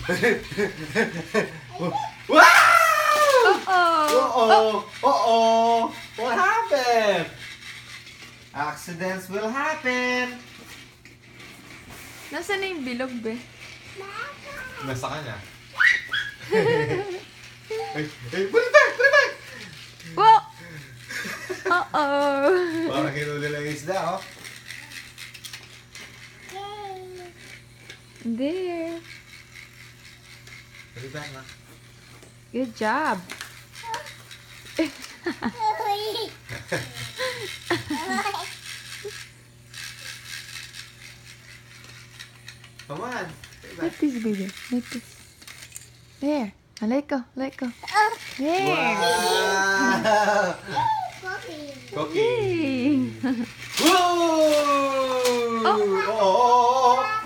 Wow! Uh-oh. Uh-oh. What happened? Accidents will happen. Nasaan na yung bilog, be? Nasa kanya. Ay, put it back! Put it back! Wow! Uh-oh. Parang hinuli lang yung isda, oh. There. Put it back, ma. Good job. Come on. Put it back. Like this, baby. Like this. There. Oh, let go. Let go. There. Wow! Cookie. Yay. Whoa! Oh!